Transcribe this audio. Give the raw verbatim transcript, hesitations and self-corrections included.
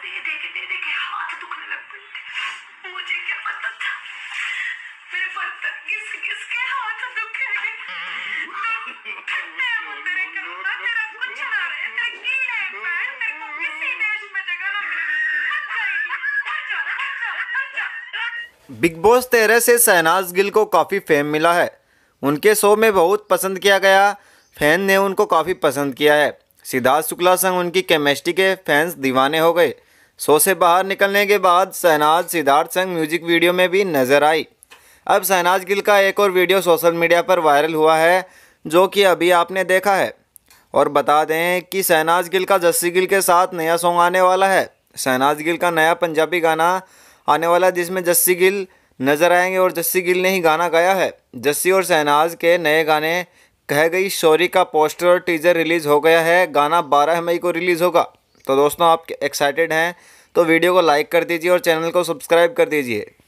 दे दे के दे दे के हाथ दुखने लग गए थे। मुझे क्या पता था मेरे बर्तन घिस घिस के हाथ दुखेंगे। ठंडे मुंदरे करूँगा तेरा कुछ ना रहे, तेरे कीड़े पैर तेरे को किसी देश में जगह ना मिले। मर जाएगी, मर जा, मर जा, मर जा। बिग बॉस तेरह से शहनाज गिल को काफ़ी फेम मिला है। उनके शो में बहुत पसंद किया गया, फैन ने उनको काफ़ी पसंद किया है। सिद्धार्थ शुक्ला संग उनकी केमिस्ट्री के फैंस दीवाने हो गए। शो से बाहर निकलने के बाद शहनाज सिद्धार्थ संग म्यूजिक वीडियो में भी नजर आई। अब शहनाज गिल का एक और वीडियो सोशल मीडिया पर वायरल हुआ है, जो कि अभी आपने देखा है। और बता दें कि शहनाज गिल का जस्सी गिल के साथ नया सॉन्ग आने वाला है। शहनाज गिल का नया पंजाबी गाना आने वाला है, जिसमें जस्सी गिल नजर आएंगे और जस्सी गिल ने ही गाना गाया है। जस्सी और शहनाज के नए गाने कह गई शोरी का पोस्टर और टीजर रिलीज़ हो गया है। गाना बारह मई को रिलीज़ होगा। तो दोस्तों, आप एक्साइटेड हैं तो वीडियो को लाइक कर दीजिए और चैनल को सब्सक्राइब कर दीजिए।